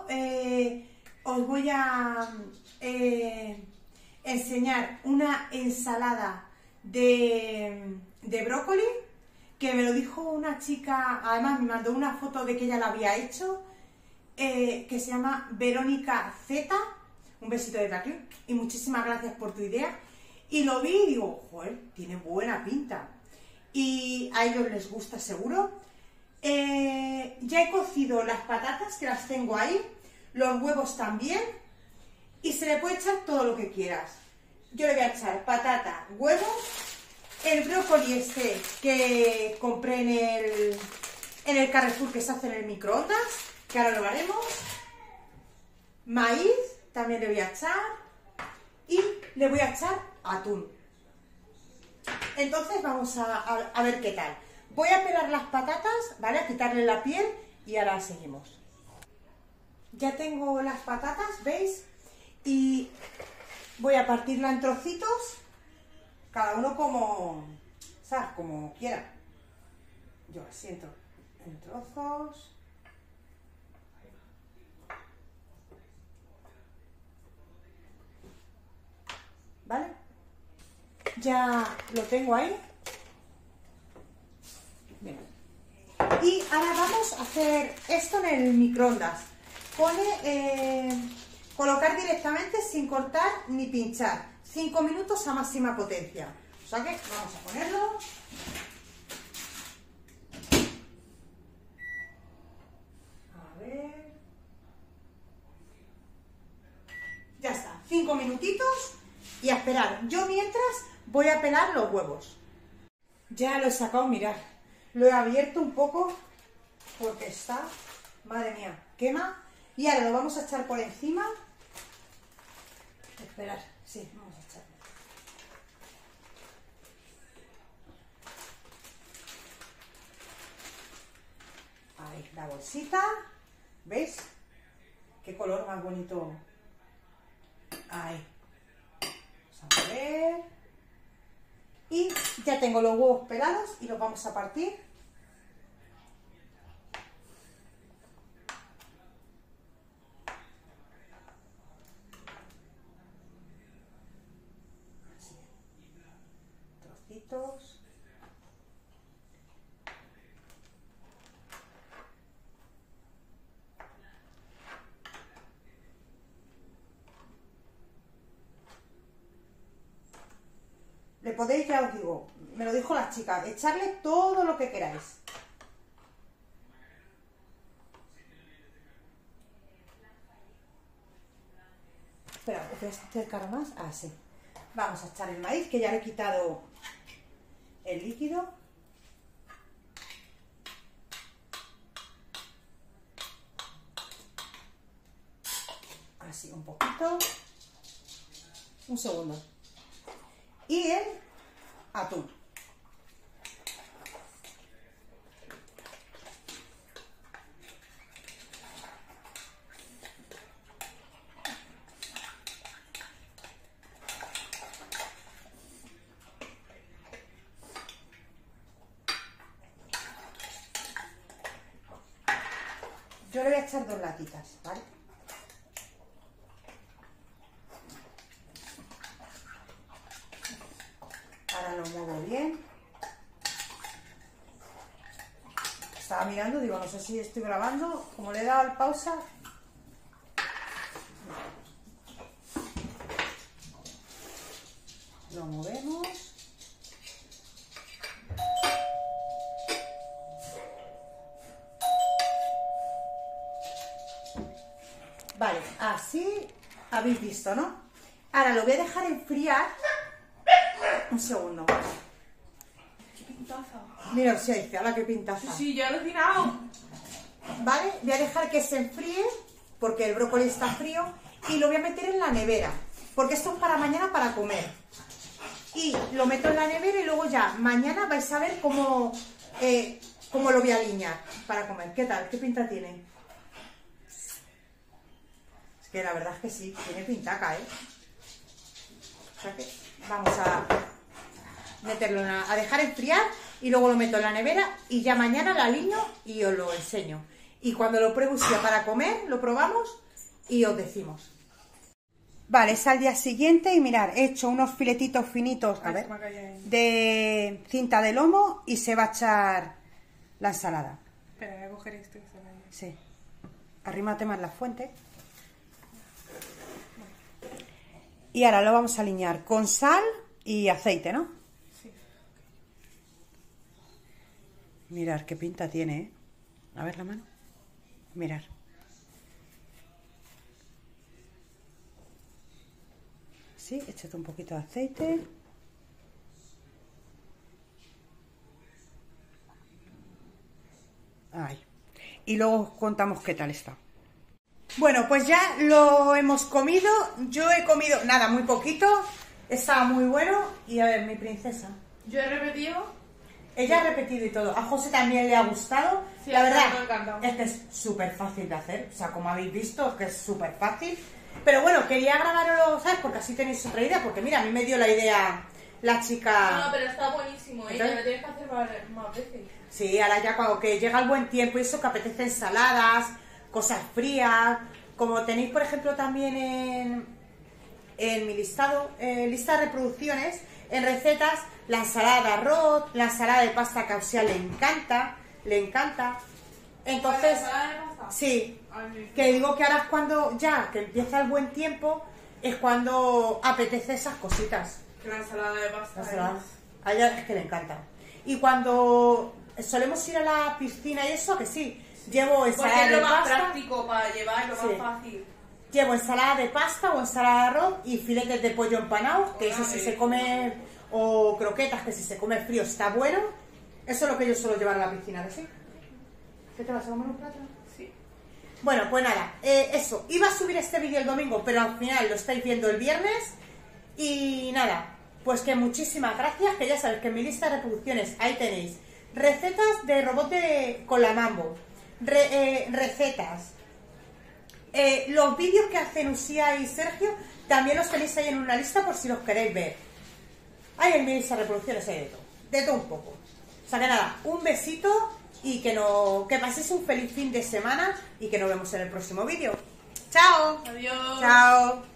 yo os voy a enseñar una ensalada de brócoli, que me lo dijo una chica, además me mandó una foto de que ella la había hecho, que se llama Verónica Z. Un besito de aquí y muchísimas gracias por tu idea. Y lo vi y digo, joder, tiene buena pinta. Y a ellos les gusta seguro. Ya he cocido las patatas, que las tengo ahí, los huevos también, y se le puede echar todo lo que quieras. Yo le voy a echar patata, huevos, el brócoli este que compré en el Carrefour, que se hace en el microondas, que ahora lo haremos, maíz, también le voy a echar, y le voy a echar atún. Entonces vamos a ver qué tal. Voy a pelar las patatas, ¿vale? A quitarle la piel y ahora seguimos. Ya tengo las patatas, ¿veis? Y voy a partirla en trocitos, cada uno como, ¿sabes? Como quiera. Yo las siento en trozos. ¿Vale? Ya lo tengo ahí. Bien. Y ahora vamos a hacer esto en el microondas. Pone colocar directamente sin cortar ni pinchar. 5 minutos a máxima potencia. O sea que vamos a ponerlo. A ver. Ya está. 5 minutitos. Y a esperar. Yo mientras voy a pelar los huevos. Ya lo he sacado, mirad. Lo he abierto un poco porque está, madre mía, quema. Y ahora lo vamos a echar por encima. Esperad, sí, vamos a echar. Ahí, la bolsita. ¿Veis? Qué color más bonito. Ahí. Vamos a ver. Y ya tengo los huevos pelados y los vamos a partir. Así. Trocitos. Le podéis, ya os digo, me lo dijo la chica, echarle todo lo que queráis. Espera, ¿te voy a acercar más? Ah, sí. Vamos a echar el maíz, que ya le he quitado el líquido. Así, un poquito. Un segundo. Y el atún. Yo le voy a echar 2 latitas, ¿vale? Ahora lo muevo bien. Estaba mirando, digo, no sé si estoy grabando. Como le he dado al pausa. Lo movemos. Vale, así habéis visto, ¿no? Ahora lo voy a dejar enfriar. Un segundo. ¡Qué pintaza! Mira, si dice, ¡hala, qué pintaza! Sí, ya lo he alucinado. Vale, voy a dejar que se enfríe, porque el brócoli está frío, y lo voy a meter en la nevera, porque esto es para mañana para comer. Y lo meto en la nevera y luego ya, mañana vais a ver cómo lo voy a alinear para comer. ¿Qué tal? ¿Qué pinta tiene? Es que la verdad es que sí, tiene pintaca, ¿eh? O sea que vamos a meterlo a dejar enfriar y luego lo meto en la nevera y ya mañana lo alineo y os lo enseño. y cuando lo pruebo, si para comer, lo probamos y os decimos. Vale, es al día siguiente y mirad, he hecho unos filetitos finitos, a ver, de cinta de lomo y se va a echar la ensalada. Espera, voy a coger esto y se va a ir. Sí. Arrímate más la fuente. Y ahora lo vamos a aliñar con sal y aceite, ¿no? Sí. Mirad qué pinta tiene, ¿eh? A ver la mano. Mirad. Sí, échate un poquito de aceite. Ahí. Y luego os contamos qué tal está. Bueno, pues ya lo hemos comido. Yo he comido, nada, muy poquito. Estaba muy bueno. Y a ver, mi princesa. Yo he repetido. Ella ha repetido y todo. A José también le ha gustado. Sí, la me ha verdad encantado. es que es súper fácil de hacer. O sea, como habéis visto, es que es súper fácil. Pero bueno, quería grabarlo, ¿sabes? Porque así tenéis otra idea. Porque mira, a mí me dio la idea la chica... No, pero está buenísimo, ¿eh? Entonces- Ya lo tienes que hacer más veces. Sí, ahora ya cuando que llega el buen tiempo y eso, que apetece ensaladas, cosas frías, como tenéis por ejemplo también en mi listado, lista de reproducciones, en recetas, la ensalada de arroz, la ensalada de pasta que a Ausia le encanta, entonces, ¿Ensalada de pasta? sí, Ay, que digo que ahora es cuando ya, que empieza el buen tiempo, es cuando apetece esas cositas. que la ensalada de pasta. La ensalada. A ella es que le encanta. Y cuando solemos ir a la piscina y eso, que sí, llevo Porque ensalada es de lo más pasta, práctico para llevar, lo Sí. más fácil. llevo ensalada de pasta o ensalada de arroz y filetes de pollo empanados, que eso si se come, o croquetas, que si se come frío está bueno. Eso es lo que yo suelo llevar a la piscina, ¿que sí? ¿Qué te vas a comer un plato? Sí. Bueno, pues nada, eso. Iba a subir este vídeo el domingo, pero al final lo estáis viendo el viernes. Y nada, pues que muchísimas gracias, que ya sabéis que en mi lista de reproducciones ahí tenéis recetas de robot con la Mambo, recetas, los vídeos que hacen Usía y Sergio también los tenéis ahí en una lista por si los queréis ver. Ahí en mi lista de reproducciones hay de todo un poco. O sea que nada, un besito y que paséis un feliz fin de semana y que nos vemos en el próximo vídeo. ¡Chao! Adiós. ¡Chao!